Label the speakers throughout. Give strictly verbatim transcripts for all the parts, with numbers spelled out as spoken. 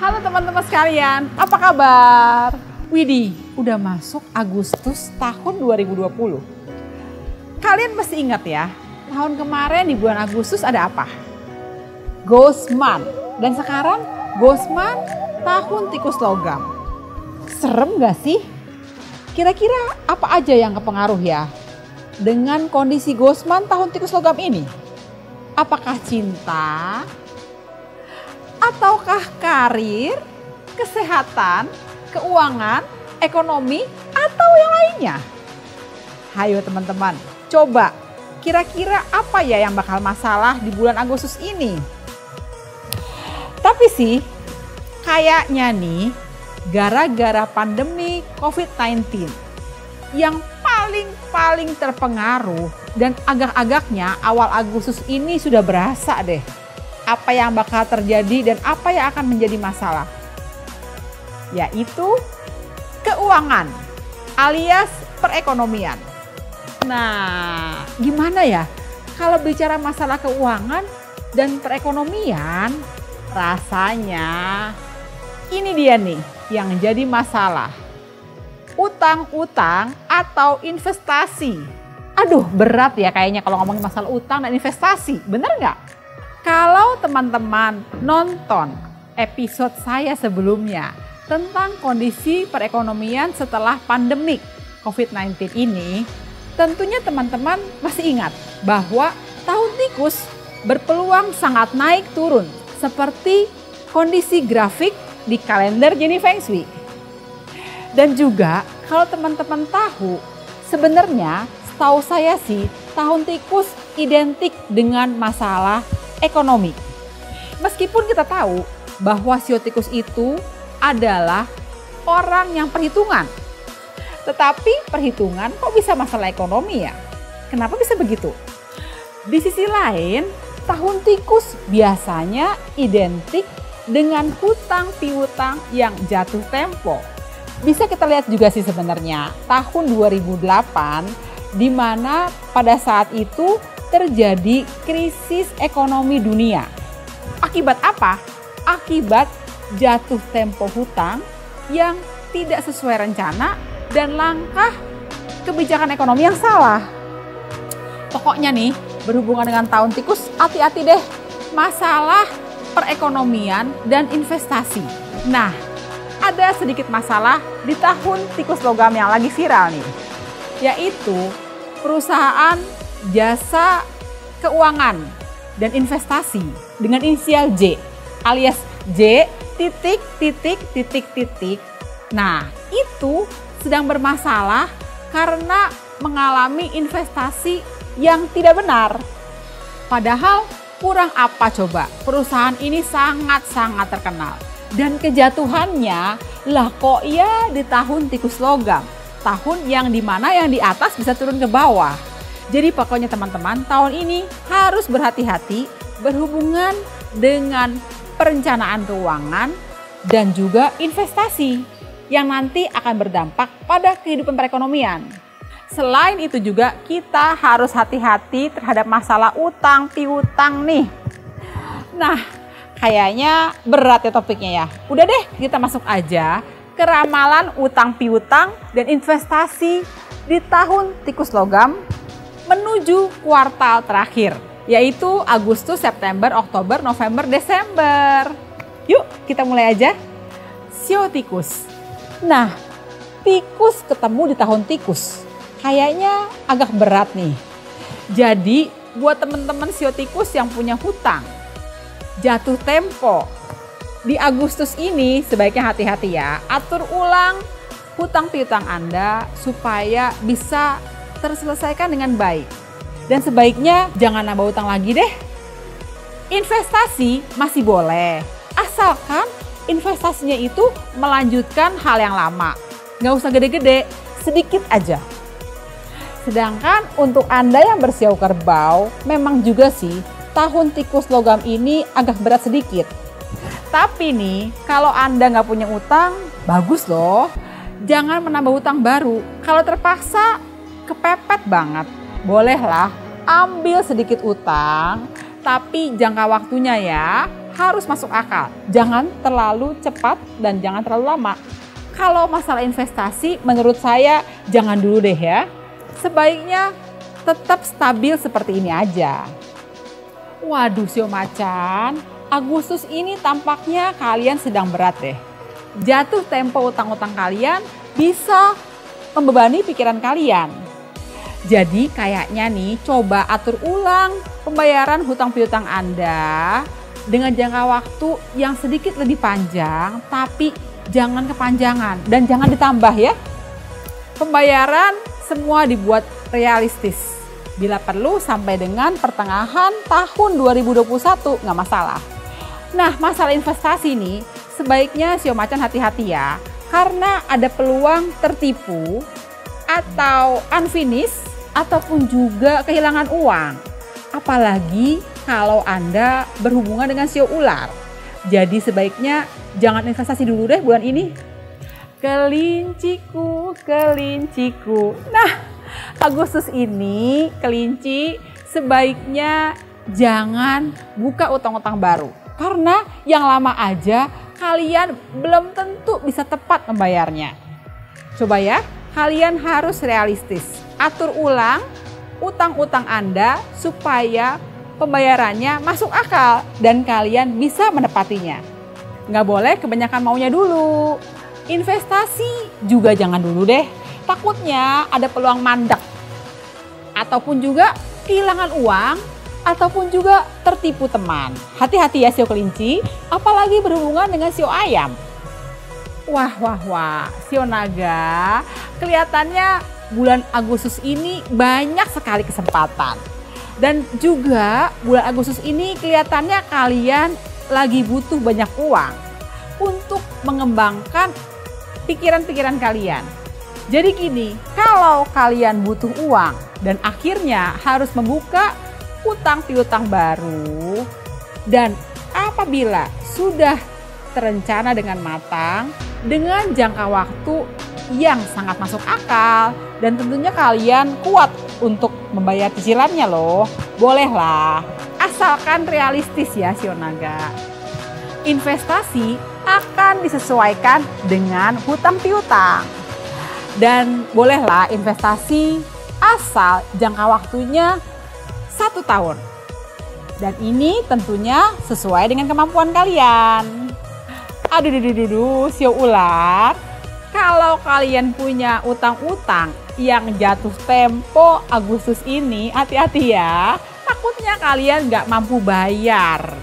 Speaker 1: Halo teman-teman sekalian, apa kabar? Widih, udah masuk Agustus tahun dua ribu dua puluh. Kalian mesti ingat ya, tahun kemarin di bulan Agustus ada apa? Ghost Month. Dan sekarang Ghost Month tahun tikus logam. Serem gak sih? Kira-kira apa aja yang kepengaruh ya dengan kondisi Ghost Month tahun tikus logam ini? Apakah cinta? Ataukah karir, kesehatan, keuangan, ekonomi, atau yang lainnya? Hayo teman-teman, coba kira-kira apa ya yang bakal masalah di bulan Agustus ini? Tapi sih, kayaknya nih gara-gara pandemi covid sembilan belas yang paling-paling terpengaruh dan agak-agaknya awal Agustus ini sudah berasa deh apa yang bakal terjadi dan apa yang akan menjadi masalah, yaitu keuangan alias perekonomian. Nah, gimana ya kalau bicara masalah keuangan dan perekonomian? Rasanya ini dia nih yang jadi masalah. Utang-utang atau investasi. Aduh, berat ya kayaknya kalau ngomongin masalah utang dan investasi, bener nggak? Kalau teman-teman nonton episode saya sebelumnya tentang kondisi perekonomian setelah pandemik covid sembilan belas ini, tentunya teman-teman masih ingat bahwa tahun tikus berpeluang sangat naik turun seperti kondisi grafik di kalender Geni Feng Shui. Dan juga kalau teman-teman tahu, sebenarnya setahu saya sih tahun tikus identik dengan masalah ekonomi. Meskipun kita tahu bahwa sio tikus itu adalah orang yang perhitungan. Tetapi perhitungan kok bisa masalah ekonomi ya? Kenapa bisa begitu? Di sisi lain, tahun tikus biasanya identik dengan hutang piutang yang jatuh tempo. Bisa kita lihat juga sih sebenarnya tahun dua ribu delapan di mana pada saat itu terjadi krisis ekonomi dunia. Akibat apa? Akibat jatuh tempo hutang yang tidak sesuai rencana dan langkah kebijakan ekonomi yang salah. Pokoknya nih, berhubungan dengan tahun tikus, hati-hati deh masalah perekonomian dan investasi. Nah, ada sedikit masalah di tahun tikus logam yang lagi viral nih, yaitu perusahaan jasa keuangan dan investasi dengan inisial J alias J titik titik titik titik. Nah, itu sedang bermasalah karena mengalami investasi yang tidak benar. Padahal kurang apa coba? Perusahaan ini sangat-sangat terkenal dan kejatuhannya lah kok ya di tahun tikus logam, tahun yang dimana yang di atas bisa turun ke bawah. Jadi pokoknya teman-teman, tahun ini harus berhati-hati berhubungan dengan perencanaan keuangan dan juga investasi yang nanti akan berdampak pada kehidupan perekonomian. Selain itu juga kita harus hati-hati terhadap masalah utang piutang nih. Nah, kayaknya berat ya topiknya ya. Udah deh, kita masuk aja ke ramalan utang piutang dan investasi di tahun tikus logam menuju kuartal terakhir, yaitu Agustus, September, Oktober, November, Desember. Yuk kita mulai aja. Sio tikus. Nah, tikus ketemu di tahun tikus kayaknya agak berat nih. Jadi buat teman-teman sio tikus yang punya hutang jatuh tempo di Agustus ini, sebaiknya hati-hati ya. Atur ulang hutang piutang Anda supaya bisa terselesaikan dengan baik. Dan sebaiknya jangan nambah utang lagi deh. Investasi masih boleh, asalkan investasinya itu melanjutkan hal yang lama. Nggak usah gede-gede, sedikit aja. Sedangkan untuk Anda yang bersiau kerbau, memang juga sih tahun tikus logam ini agak berat sedikit. Tapi nih, kalau Anda nggak punya utang, bagus loh. Jangan menambah utang baru. Kalau terpaksa kepepet banget, bolehlah ambil sedikit utang, tapi jangka waktunya ya harus masuk akal. Jangan terlalu cepat dan jangan terlalu lama. Kalau masalah investasi menurut saya jangan dulu deh ya. Sebaiknya tetap stabil seperti ini aja. Waduh Sio Macan, Agustus ini tampaknya kalian sedang berat deh. Jatuh tempo utang-utang kalian bisa membebani pikiran kalian. Jadi kayaknya nih coba atur ulang pembayaran hutang piutang Anda dengan jangka waktu yang sedikit lebih panjang, tapi jangan kepanjangan dan jangan ditambah ya. Pembayaran semua dibuat realistis. Bila perlu sampai dengan pertengahan tahun dua ribu dua puluh satu nggak masalah. Nah masalah investasi nih sebaiknya Sio Macan hati-hati ya. Karena ada peluang tertipu atau unfinished ataupun juga kehilangan uang. Apalagi kalau Anda berhubungan dengan sio ular. Jadi sebaiknya jangan investasi dulu deh bulan ini. Kelinciku, kelinciku. Nah, Agustus ini kelinci sebaiknya jangan buka utang-utang baru. Karena yang lama aja kalian belum tentu bisa tepat membayarnya. Coba ya, kalian harus realistis. Atur ulang utang-utang Anda supaya pembayarannya masuk akal dan kalian bisa menepatinya. Nggak boleh kebanyakan maunya dulu. Investasi juga jangan dulu deh. Takutnya ada peluang mandek. Ataupun juga kehilangan uang. Ataupun juga tertipu teman. Hati-hati ya sio kelinci. Apalagi berhubungan dengan sio ayam. Wah, wah, wah. Sio naga. Kelihatannya bulan Agustus ini banyak sekali kesempatan. Dan juga bulan Agustus ini kelihatannya kalian lagi butuh banyak uang untuk mengembangkan pikiran-pikiran kalian. Jadi gini, kalau kalian butuh uang dan akhirnya harus membuka utang piutang baru dan apabila sudah terencana dengan matang dengan jangka waktu yang sangat masuk akal dan tentunya kalian kuat untuk membayar cicilannya loh. Bolehlah, asalkan realistis ya sio naga. Investasi akan disesuaikan dengan hutang piutang. Dan bolehlah investasi asal jangka waktunya satu tahun. Dan ini tentunya sesuai dengan kemampuan kalian. Aduh, duh, duh, duh, duh, sio ular. Kalau kalian punya utang-utang yang jatuh tempo Agustus ini, hati-hati ya. Takutnya kalian nggak mampu bayar.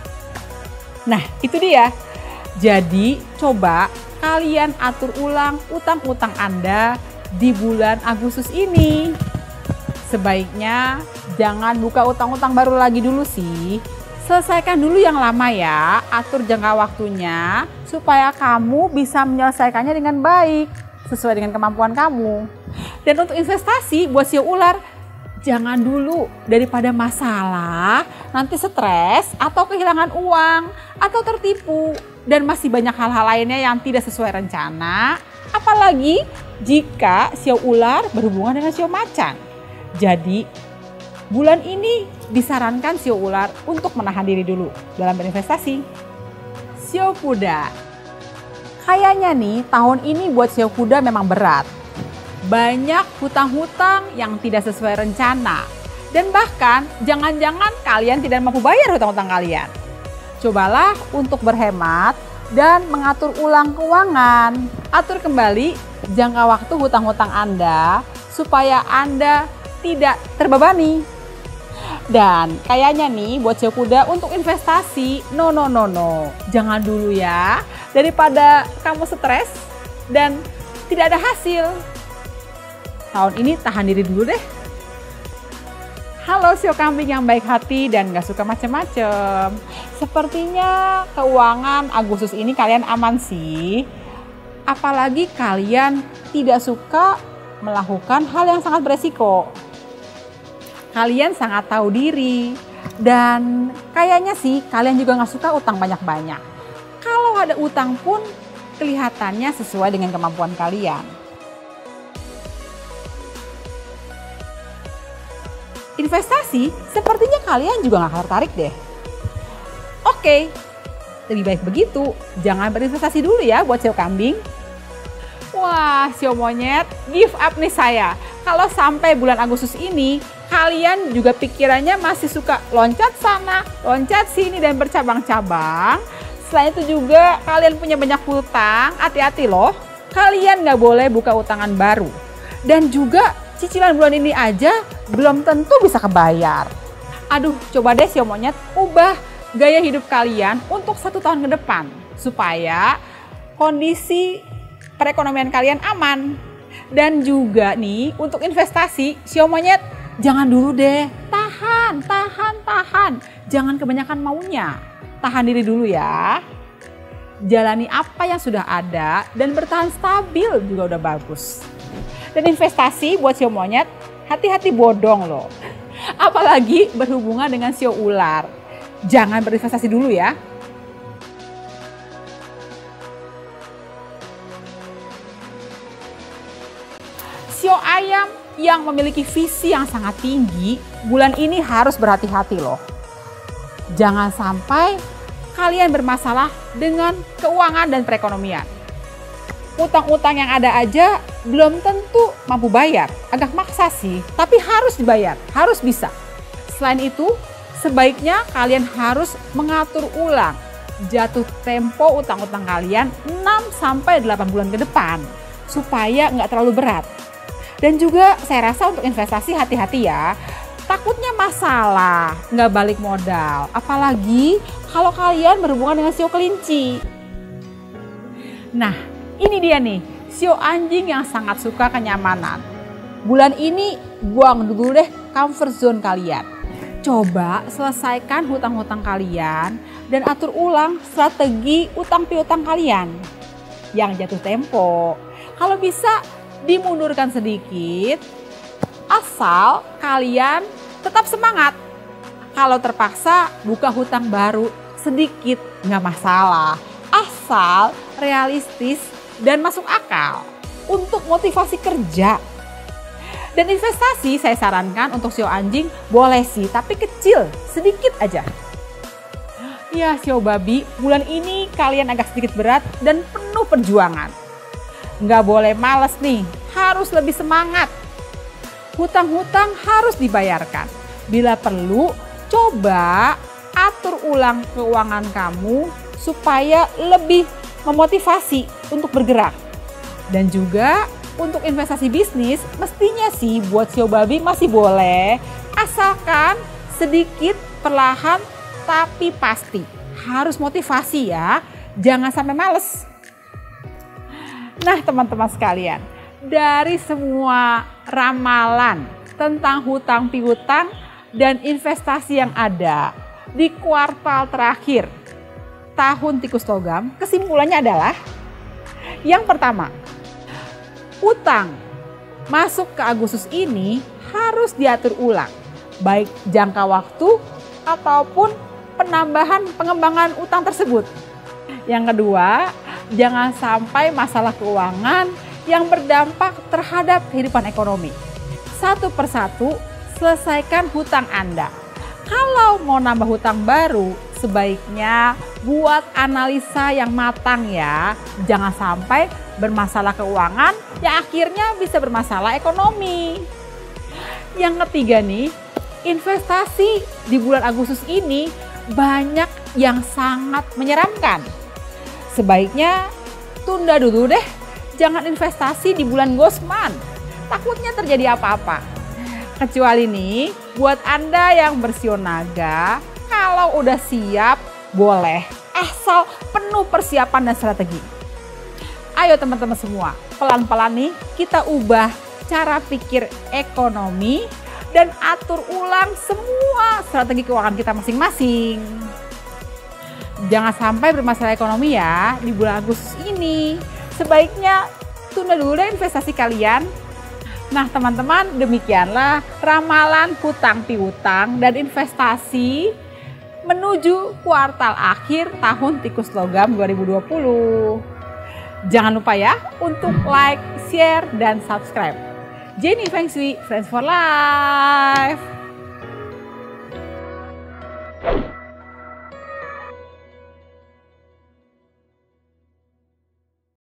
Speaker 1: Nah, itu dia. Jadi, coba kalian atur ulang utang-utang Anda di bulan Agustus ini. Sebaiknya jangan buka utang-utang baru lagi dulu sih. Selesaikan dulu yang lama ya, atur jangka waktunya supaya kamu bisa menyelesaikannya dengan baik, sesuai dengan kemampuan kamu. Dan untuk investasi buat sio ular, jangan dulu daripada masalah, nanti stres atau kehilangan uang atau tertipu dan masih banyak hal-hal lainnya yang tidak sesuai rencana. Apalagi jika sio ular berhubungan dengan sio macan. Jadi bulan ini disarankan sio ular untuk menahan diri dulu dalam berinvestasi. Sio kuda. Kayaknya nih tahun ini buat sio kuda memang berat. Banyak hutang-hutang yang tidak sesuai rencana. Dan bahkan jangan-jangan kalian tidak mampu bayar hutang-hutang kalian. Cobalah untuk berhemat dan mengatur ulang keuangan. Atur kembali jangka waktu hutang-hutang Anda supaya Anda tidak terbebani. Dan kayaknya nih buat sio kuda untuk investasi, no no no no. Jangan dulu ya, daripada kamu stres dan tidak ada hasil. Tahun ini tahan diri dulu deh. Halo sio kambing yang baik hati dan gak suka macem-macem. Sepertinya keuangan Agustus ini kalian aman sih. Apalagi kalian tidak suka melakukan hal yang sangat beresiko. Kalian sangat tahu diri dan kayaknya sih kalian juga gak suka utang banyak-banyak. Kalau ada utang pun kelihatannya sesuai dengan kemampuan kalian. Investasi sepertinya kalian juga gak tertarik deh. Oke, lebih baik begitu. Jangan berinvestasi dulu ya buat sio kambing. Wah, sio monyet, give up nih saya. Kalau sampai bulan Agustus ini, kalian juga pikirannya masih suka loncat sana, loncat sini dan bercabang-cabang. Selain itu juga kalian punya banyak hutang, hati-hati loh. Kalian nggak boleh buka utangan baru. Dan juga cicilan bulan ini aja belum tentu bisa kebayar. Aduh, coba deh sio monyet, ubah gaya hidup kalian untuk satu tahun ke depan. Supaya kondisi perekonomian kalian aman. Dan juga nih untuk investasi, sio monyet jangan dulu deh. Tahan, tahan, tahan. Jangan kebanyakan maunya. Tahan diri dulu ya. Jalani apa yang sudah ada dan bertahan stabil juga udah bagus. Dan investasi buat sio monyet, hati-hati bodong loh. Apalagi berhubungan dengan sio ular. Jangan berinvestasi dulu ya. Sio ayam yang memiliki visi yang sangat tinggi, bulan ini harus berhati-hati loh. Jangan sampai kalian bermasalah dengan keuangan dan perekonomian. Utang-utang yang ada aja belum tentu mampu bayar. Agak maksa sih, tapi harus dibayar, harus bisa. Selain itu, sebaiknya kalian harus mengatur ulang jatuh tempo utang-utang kalian enam sampai delapan bulan ke depan. Supaya nggak terlalu berat. Dan juga saya rasa untuk investasi hati-hati ya. Takutnya masalah, nggak balik modal. Apalagi kalau kalian berhubungan dengan sio kelinci. Nah, ini dia nih, sio anjing yang sangat suka kenyamanan. Bulan ini buang dulu deh comfort zone kalian. Coba selesaikan hutang-hutang kalian dan atur ulang strategi utang piutang kalian yang jatuh tempo. Kalau bisa dimundurkan sedikit, asal kalian tetap semangat. Kalau terpaksa buka hutang baru sedikit nggak masalah, asal realistis dan masuk akal untuk motivasi kerja. Dan investasi saya sarankan untuk sio anjing boleh sih, tapi kecil, sedikit aja. Ya sio babi, bulan ini kalian agak sedikit berat dan penuh perjuangan. Nggak boleh males nih, harus lebih semangat. Hutang-hutang harus dibayarkan. Bila perlu, coba atur ulang keuangan kamu supaya lebih memotivasi untuk bergerak. Dan juga untuk investasi bisnis, mestinya sih buat sio babi masih boleh, asalkan sedikit, perlahan, tapi pasti. Harus motivasi ya, jangan sampai males. Nah teman-teman sekalian, dari semua ramalan tentang hutang piutang dan investasi yang ada di kuartal terakhir tahun tikus logam, kesimpulannya adalah yang pertama, utang masuk ke Agustus ini harus diatur ulang, baik jangka waktu ataupun penambahan pengembangan utang tersebut. Yang kedua, jangan sampai masalah keuangan yang berdampak terhadap kehidupan ekonomi. Satu persatu selesaikan hutang Anda. Kalau mau nambah hutang baru, sebaiknya buat analisa yang matang ya. Jangan sampai bermasalah keuangan yang akhirnya bisa bermasalah ekonomi. Yang ketiga nih, investasi di bulan Agustus ini banyak yang sangat menyeramkan. Sebaiknya tunda dulu deh, jangan investasi di bulan Gosman. Takutnya terjadi apa-apa. Kecuali nih, buat Anda yang bersio naga, kalau udah siap boleh, asal penuh persiapan dan strategi. Ayo teman-teman semua, pelan-pelan nih kita ubah cara pikir ekonomi dan atur ulang semua strategi keuangan kita masing-masing. Jangan sampai bermasalah ekonomi ya di bulan Agustus ini. Sebaiknya tunda dulu deh investasi kalian. Nah teman-teman, demikianlah ramalan hutang piutang dan investasi menuju kuartal akhir tahun tikus logam dua ribu dua puluh. Jangan lupa ya untuk like, share, dan subscribe. Jenny Feng Shui, Friends for Life.